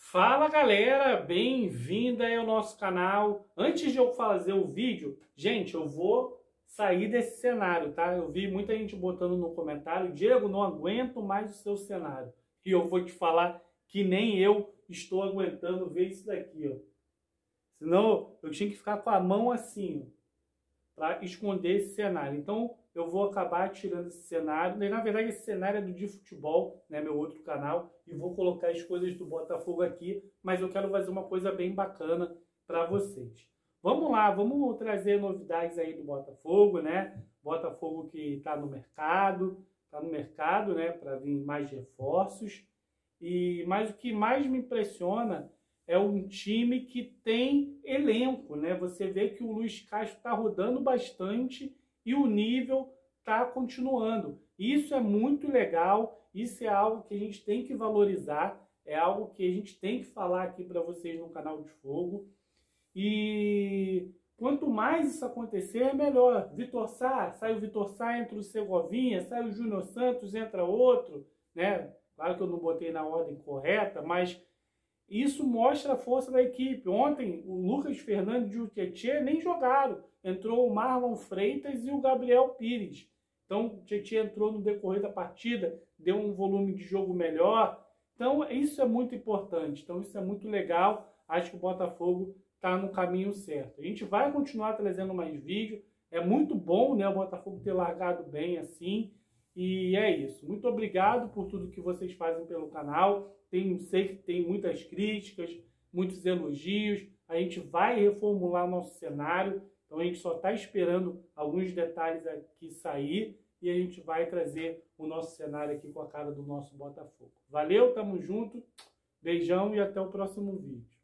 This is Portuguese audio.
Fala galera, bem-vinda aí ao nosso canal. Antes de eu fazer o vídeo, gente, eu vou sair desse cenário, tá? Eu vi muita gente botando no comentário: Diego, não aguento mais o seu cenário. E eu vou te falar que nem eu estou aguentando ver isso daqui, ó. Senão eu tinha que ficar com a mão assim, ó, para esconder esse cenário. Então eu vou acabar tirando esse cenário. E, na verdade, esse cenário é do De Futebol, né, meu outro canal, e vou colocar as coisas do Botafogo aqui, mas eu quero fazer uma coisa bem bacana para vocês. Vamos lá, vamos trazer novidades aí do Botafogo, né? Botafogo que está no mercado, né, para vir mais reforços. Mas o que mais me impressiona é um time que tem elenco, né? Você vê que o Luiz Castro está rodando bastante e o nível está continuando. Isso é muito legal, isso é algo que a gente tem que valorizar, é algo que a gente tem que falar aqui para vocês no canal de Fogo. E quanto mais isso acontecer, é melhor. Vitor Sá, sai o Vitor Sá, entra o Segovinha, sai o Júnior Santos, entra outro, né? Claro que eu não botei na ordem correta, mas isso mostra a força da equipe. Ontem, o Lucas Fernandes e o Tietê nem jogaram. Entrou o Marlon Freitas e o Gabriel Pires. Então, o Tietê entrou no decorrer da partida, deu um volume de jogo melhor. Então, isso é muito importante. Então, isso é muito legal. Acho que o Botafogo está no caminho certo. A gente vai continuar trazendo mais vídeos. É muito bom, né, o Botafogo ter largado bem assim. E é isso. Muito obrigado por tudo que vocês fazem pelo canal. Sei que tem muitas críticas, muitos elogios. A gente vai reformular nosso cenário. Então a gente só está esperando alguns detalhes aqui sair e a gente vai trazer o nosso cenário aqui com a cara do nosso Botafogo. Valeu, tamo junto, beijão e até o próximo vídeo.